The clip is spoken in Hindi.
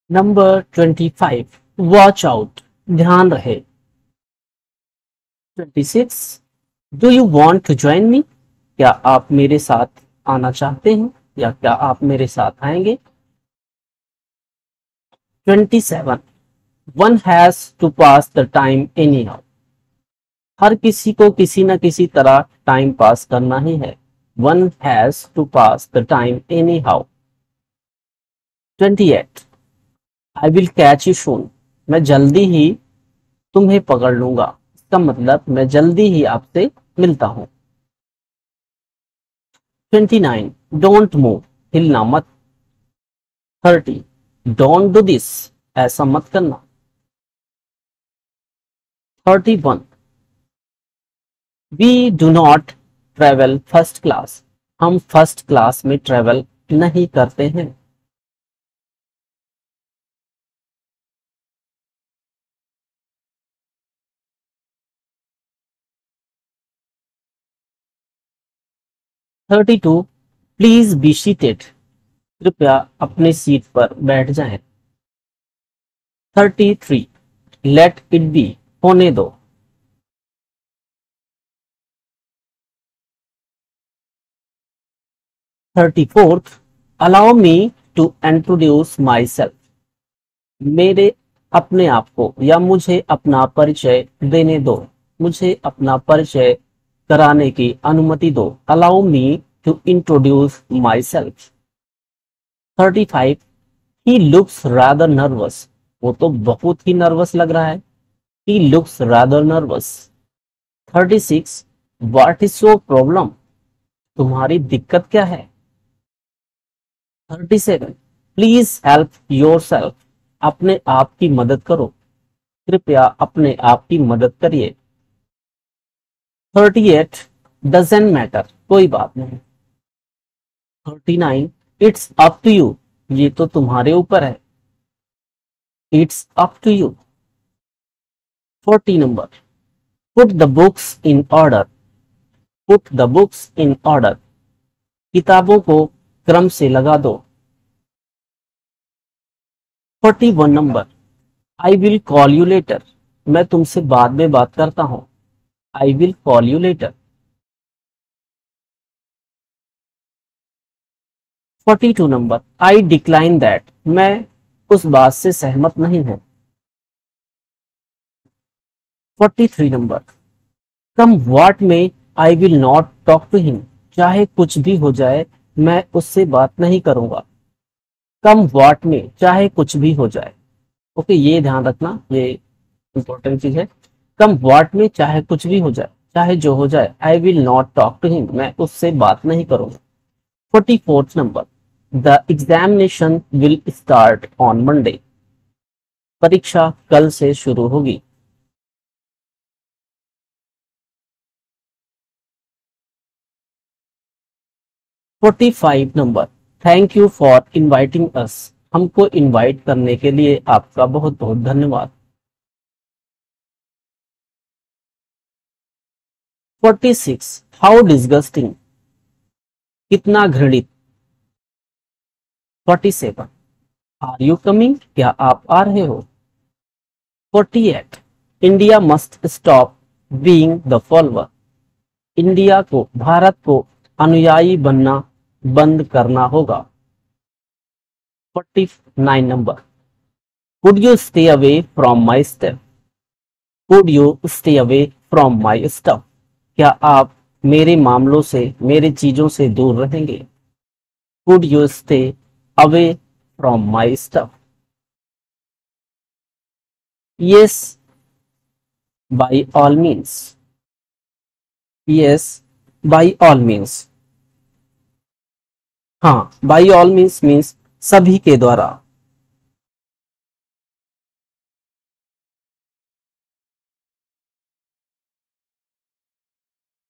नंबर 25, वॉच आउट, ध्यान रहे। 26, do you want to join me, क्या आप मेरे साथ आना चाहते हैं या क्या आप मेरे साथ आएंगे। 27, one has to pass the time anyhow, हर किसी को किसी न किसी तरह टाइम पास करना ही है। One has to pass the time anyhow. 28, I will catch you soon, मैं जल्दी ही तुम्हें पकड़ लूंगा, इसका मतलब मैं जल्दी ही आपसे मिलता हूं। 29, डोंट मूव, हिलना मत। 30, डोंट डू दिस, ऐसा मत करना। 31, we do not travel first class, हम फर्स्ट क्लास में ट्रेवल नहीं करते हैं। 32, प्लीज बी सीटेड, कृपया अपनी सीट पर बैठ जाएं। 33, लेट इट बी, होने दो। 34, allow me to introduce myself, मेरे अपने आप को या मुझे अपना परिचय देने दो, मुझे अपना परिचय कराने की अनुमति दो। Allow me to introduce myself. 35, he looks rather nervous, वो तो बहुत ही नर्वस लग रहा है। He looks rather nervous. 36, what is your problem, तुम्हारी दिक्कत क्या है। 37, प्लीज हेल्प योर सेल्फ, अपने आप की मदद करो, कृपया अपने आप की मदद करिए। 38, डजेंट मैटर, कोई बात नहीं। 39, इट्स अप टू यू, ये तो तुम्हारे ऊपर है। It's up to you. 40 number, put the books in order, put the books in order, किताबों को क्रम से लगा दो। 41 number, I will call you later, मैं तुमसे बाद में बात करता हूं। I will call you later. 42 number, I decline that, मैं उस बात से सहमत नहीं हूं। 43 number, come what may I will not talk to him, चाहे कुछ भी हो जाए मैं उससे बात नहीं करूंगा। कम व्हाट में, चाहे कुछ भी हो जाए। ओके, ये ध्यान रखना, ये इंपॉर्टेंट चीज है। कम व्हाट में, चाहे कुछ भी हो जाए, चाहे जो हो जाए, I will not talk to him, मैं उससे बात नहीं करूंगा। 44th number, the examination will start on Monday, परीक्षा कल से शुरू होगी। 45 number, thank you for inviting us, हमको इनवाइट करने के लिए आपका बहुत बहुत धन्यवाद। 46, हाउ डिस्गस्टिंग, कितना घृणित। 47, आर यू कमिंग, क्या आप आ रहे हो। 48, India must stop being the follower, India को, भारत को अनुयायी बनना बंद करना होगा। 49 number, could you stay away from my step, could you stay away from my stuff, क्या आप मेरे मामलों से, मेरे चीजों से दूर रहेंगे। Could you stay away from my stuff. Yes, by all means, yes by all means. हाँ, बाई ऑल मीन्स सभी के द्वारा,